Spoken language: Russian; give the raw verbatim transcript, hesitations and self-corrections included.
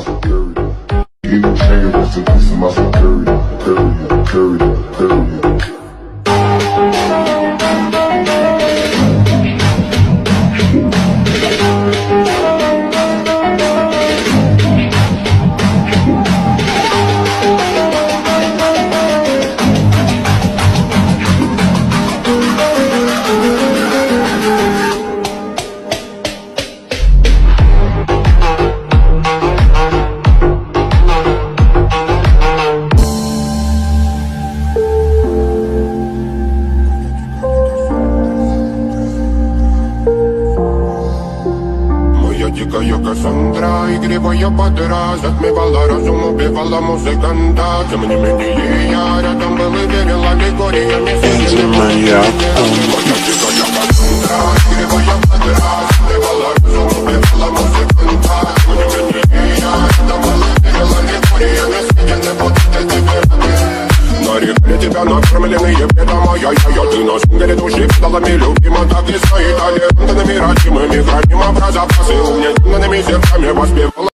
security. You can change rest in peace to my security. Security, security, security. Дикая Кассандра, игривая подра, затмевала разум, убивала музыканта. Тем не менее я рядом был и верил аллегориями. Моя дикая Кассандра, игривая подра, затмевала разум, убивала музыканта. Тем не менее я рядом был и верил аллегориями. Съедены вот эти веры. Нарекли тебя накормленные бредом, ай-яй-яй, ты на сунгере души педалами любима, так и стоит талантами родимыми, храним образа, посыл, угнетенными сердцами воспевала.